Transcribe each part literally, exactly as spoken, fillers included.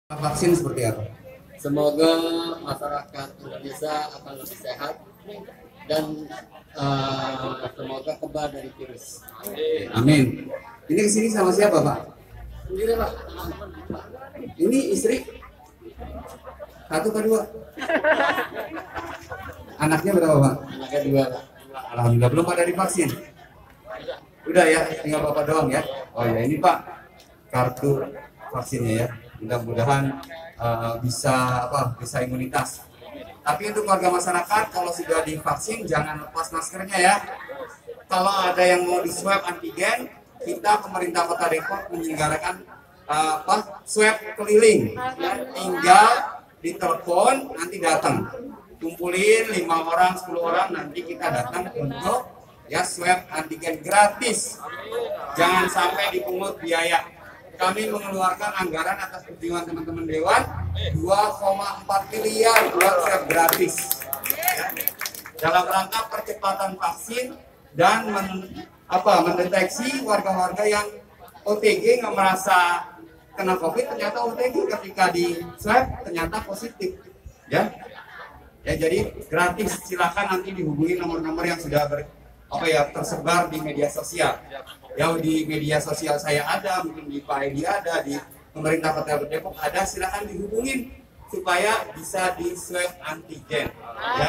Vaksin seperti apa? Semoga masyarakat Indonesia akan lebih sehat dan uh, semoga kebal dari virus. Amin. Ini kesini sama siapa, Pak? Sendiri, Pak. Ini istri? Satu atau dua? Anaknya berapa, Pak? Anaknya dua, Pak. Alhamdulillah belum ada divaksin. Udah ya, tinggal Bapak doang ya. Oh ya, ini Pak kartu vaksinnya ya. Mudah-mudahan uh, bisa apa? Bisa imunitas. Tapi untuk warga masyarakat kalau sudah divaksin jangan lepas maskernya ya. Kalau ada yang mau di swab antigen, kita pemerintah Kota Depok menyelenggarakan uh, apa? Swab keliling. Ya, tinggal ditelepon nanti datang. Kumpulin lima orang, sepuluh orang, nanti kita datang untuk ya swab antigen gratis. Jangan sampai dipungut biaya. Kami mengeluarkan anggaran atas perjuangan teman-teman Dewan dua koma empat miliar buat swab gratis. Ya. Dalam rangka percepatan vaksin dan men, apa, mendeteksi warga-warga yang O T G nggak merasa kena COVID, ternyata O T G ketika di swab ternyata positif. Ya. Ya, jadi gratis, silakan nanti dihubungi nomor-nomor yang sudah ber, apa ya tersebar di media sosial. Ya, di media sosial saya ada, mungkin di Pak Edi ada, di pemerintah Kota Depok ada, silakan dihubungin supaya bisa di swab antigen. Ya.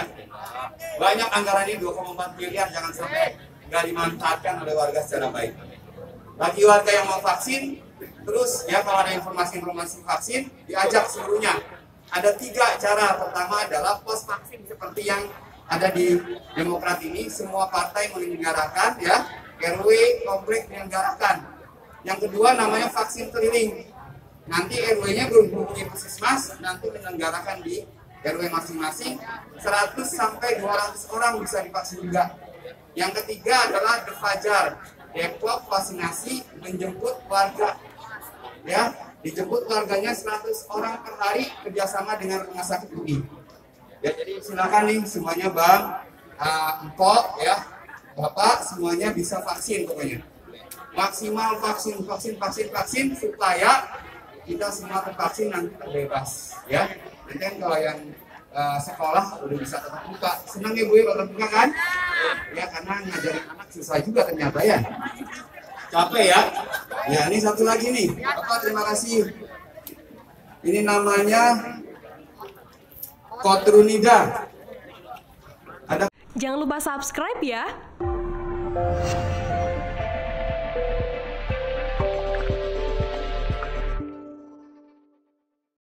Banyak anggaran ini dua koma empat miliar, jangan sampai nggak dimanfaatkan oleh warga secara baik. Bagi warga yang mau vaksin, terus ya kalau ada informasi-informasi vaksin, diajak seluruhnya. Ada tiga cara. Pertama adalah pos vaksin seperti yang ada di Demokrat ini, semua partai menyelenggarakan ya, R W komplek menyelenggarakan. Yang kedua namanya vaksin keliling. Nanti R W-nya berhubungi puskesmas, nanti menyelenggarakan di R W masing-masing, seratus sampai dua ratus orang bisa divaksin juga. Yang ketiga adalah The Fajar, Depok vaksinasi menjemput warga. Ya, dijemput warganya seratus orang per hari kerjasama dengan rumah sakit U I. Ya, jadi silakan nih semuanya Bang, uh, Empok ya, Bapak semuanya bisa vaksin pokoknya. Maksimal vaksin, vaksin, vaksin, vaksin supaya kita semua tervaksin nanti terbebas ya. Nanti kan kalau yang uh, sekolah udah bisa tetap buka. Senang ya Bu ya tetap buka kan? Ya karena ngajarin anak susah juga ternyata ya. Capek ya? Ya ini satu lagi nih. Bapak terima kasih. Ini namanya Kotrunida. Ada. Jangan lupa subscribe ya.